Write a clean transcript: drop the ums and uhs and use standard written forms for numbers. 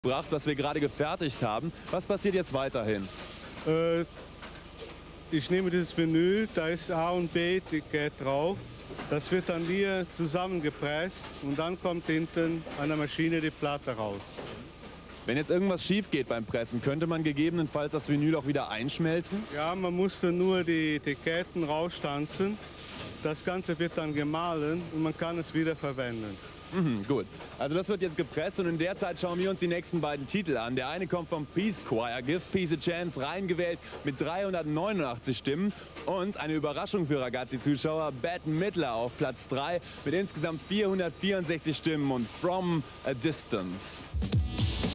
gebracht, was wir gerade gefertigt haben. Was passiert jetzt weiterhin? Ich nehme dieses Vinyl, da ist A und B Etikett drauf. Das wird dann hier zusammengepresst und dann kommt hinten an der Maschine die Platte raus. Wenn jetzt irgendwas schief geht beim Pressen, könnte man gegebenenfalls das Vinyl auch wieder einschmelzen? Ja, man muss dann nur die Etiketten rausstanzen. Das Ganze wird dann gemahlen und man kann es wieder verwenden. Gut, also das wird jetzt gepresst und in der Zeit schauen wir uns die nächsten beiden Titel an. Der eine kommt vom Peace Choir, Give Peace a Chance, reingewählt mit 389 Stimmen. Und eine Überraschung für Ragazzi-Zuschauer, Bette Midler auf Platz 3 mit insgesamt 464 Stimmen und From a Distance.